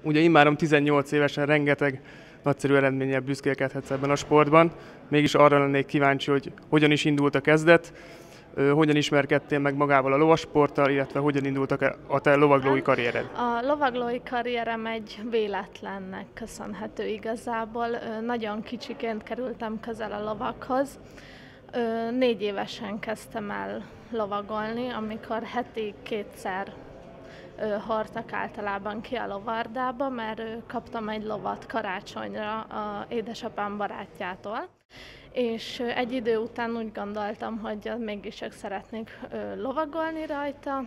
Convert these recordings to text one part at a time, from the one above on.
Ugye immáron 18 évesen rengeteg nagyszerű eredménnyel büszkélkedhetsz ebben a sportban. Mégis arra lennék kíváncsi, hogy hogyan is indult a kezdet, hogyan ismerkedtél meg magával a lovasporttal, illetve hogyan indult a te lovaglói karriered? A lovaglói karrierem egy véletlennek köszönhető igazából. Nagyon kicsiként kerültem közel a lovakhoz. 4 évesen kezdtem el lovagolni, amikor heti 2-szer hordtak általában ki a lovardába, mert kaptam egy lovat karácsonyra a édesapám barátjától. És egy idő után úgy gondoltam, hogy mégis csak szeretnék lovagolni rajta,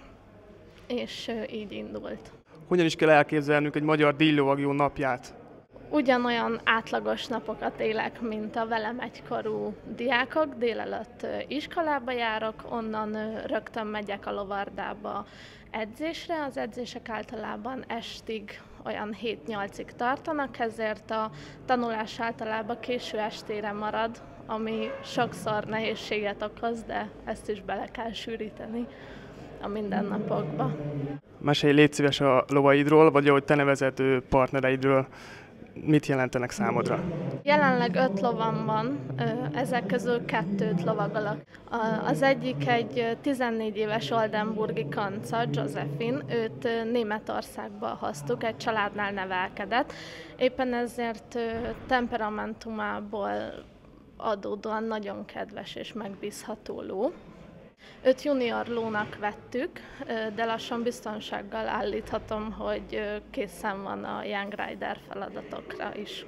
és így indult. Hogyan is kell elképzelnünk egy magyar díjlovagjó napját? Ugyanolyan átlagos napokat élek, mint a velem egykorú diákok. Délelőtt iskolába járok, onnan rögtön megyek a lovardába edzésre. Az edzések általában estig olyan 7-8-ig tartanak, ezért a tanulás általában késő estére marad, ami sokszor nehézséget okoz, de ezt is bele kell sűríteni a mindennapokba. Mesélj légy szíves a lovaidról, vagy ahogy te nevezed partnereidről. Mit jelentenek számodra? Jelenleg 5 lovam van, ezek közül 2-t lovagolok. Az egyik egy 14 éves oldenburgi kanca, Josephine, őt Németországba hoztuk, egy családnál nevelkedett. Éppen ezért temperamentumából adódóan nagyon kedves és megbízható ló. Őt junior lónak vettük, de lassan biztonsággal állíthatom, hogy készen van a Young Rider feladatokra is.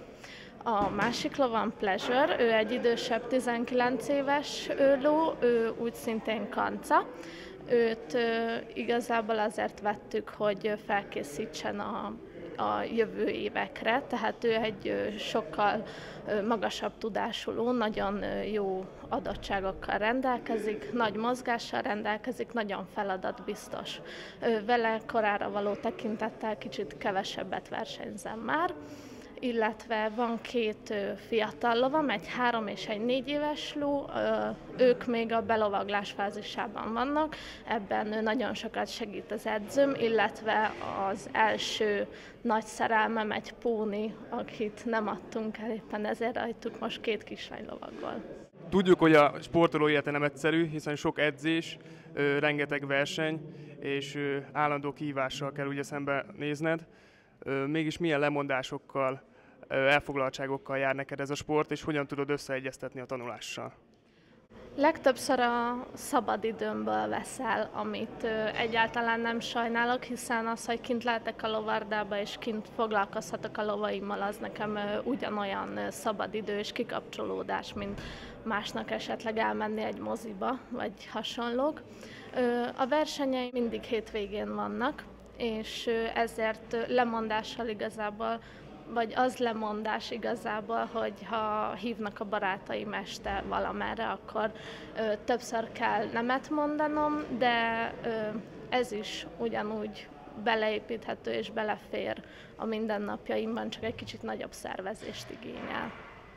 A másik lovam Pleasure, ő egy idősebb 19 éves ló, ő úgy szintén kanca. Őt igazából azért vettük, hogy felkészítsen a jövő évekre, tehát ő egy sokkal magasabb tudású ló, nagyon jó adottságokkal rendelkezik, nagy mozgással rendelkezik, nagyon feladatbiztos. Vele korára való tekintettel kicsit kevesebbet versenyzem már, illetve van 2 fiatal lovam, egy 3 és egy 4 éves ló, ők még a belovaglás fázisában vannak, ebben nagyon sokat segít az edzőm, illetve az első nagy szerelmem egy póni, akit nem adtunk el, éppen ezért rajtuk most 2 kislány lovagol. Tudjuk, hogy a sportoló élete nem egyszerű, hiszen sok edzés, rengeteg verseny, és állandó kihívással kell ugye szembe nézned. Mégis milyen lemondásokkal, elfoglaltságokkal jár neked ez a sport, és hogyan tudod összeegyeztetni a tanulással? Legtöbbször a szabadidőmből veszel, amit egyáltalán nem sajnálok, hiszen az, hogy kint lehetek a lovardába és kint foglalkozhatok a lovaimmal, az nekem ugyanolyan szabadidő és kikapcsolódás, mint másnak esetleg elmenni egy moziba, vagy hasonlók. A versenyei mindig hétvégén vannak, és ezért lemondással igazából, vagy az lemondás igazából, hogy ha hívnak a barátaim este valamerre, akkor többször kell nemet mondanom, de ez is ugyanúgy beleépíthető és belefér a mindennapjaimban, csak egy kicsit nagyobb szervezést igényel.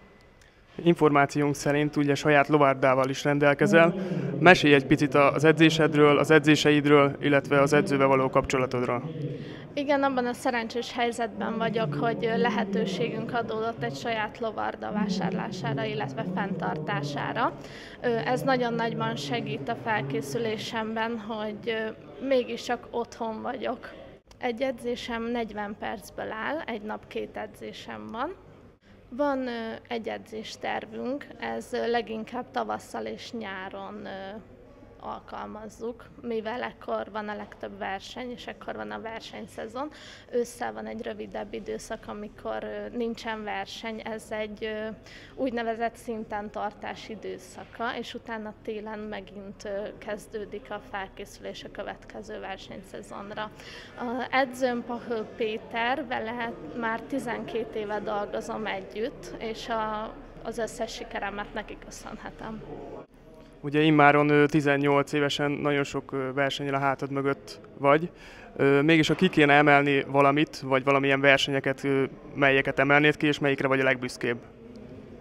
Információnk szerint ugye saját lovárdával is rendelkezel. Mesélj egy picit az edzésedről, az edzéseidről, illetve az edzővel való kapcsolatodról. Igen, abban a szerencsés helyzetben vagyok, hogy lehetőségünk adódott egy saját lovarda vásárlására, illetve fenntartására. Ez nagyon nagyban segít a felkészülésemben, hogy mégiscsak otthon vagyok. Egy edzésem 40 percből áll, egy nap 2 edzésem van. Van egy edzéstervünk, ez leginkább tavasszal és nyáron alkalmazzuk, mivel ekkor van a legtöbb verseny, és ekkor van a versenyszezon. Ősszel van egy rövidebb időszak, amikor nincsen verseny, ez egy úgynevezett szinten tartás időszaka, és utána télen megint kezdődik a felkészülés a következő versenyszezonra. Az edzőm Pahő Péter, vele már 12 éve dolgozom együtt, és az összes sikeremet neki köszönhetem. Ugye immáron 18 évesen nagyon sok versennyel a hátad mögött vagy. Mégis ha ki kéne emelni valamit, vagy valamilyen versenyeket, melyeket emelnéd ki, és melyikre vagy a legbüszkébb?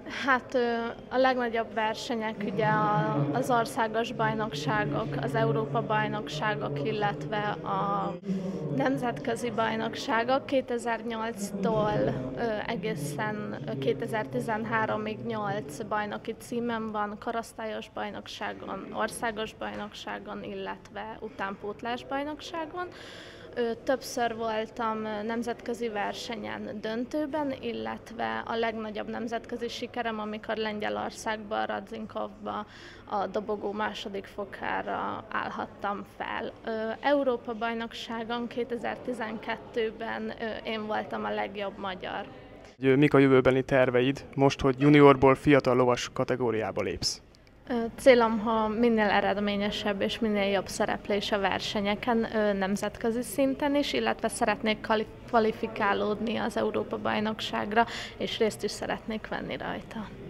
Hát a legnagyobb versenyek ugye az országos bajnokságok, az Európa-bajnokságok, illetve a nemzetközi bajnokságok 2008-tól egészen 2013-ig 8 bajnoki címem van, korosztályos bajnokságon, országos bajnokságon, illetve utánpótlás bajnokságon. Többször voltam nemzetközi versenyen döntőben, illetve a legnagyobb nemzetközi sikerem, amikor Lengyelországban, Radzinkovban a dobogó második fokára állhattam fel. Európa-bajnokságon 2012-ben én voltam a legjobb magyar. Mik a jövőbeni terveid most, hogy juniorból fiatal lovas kategóriába lépsz? Célom, ha minél eredményesebb és minél jobb szereplés a versenyeken nemzetközi szinten is, illetve szeretnék kvalifikálódni az Európa-bajnokságra, és részt is szeretnék venni rajta.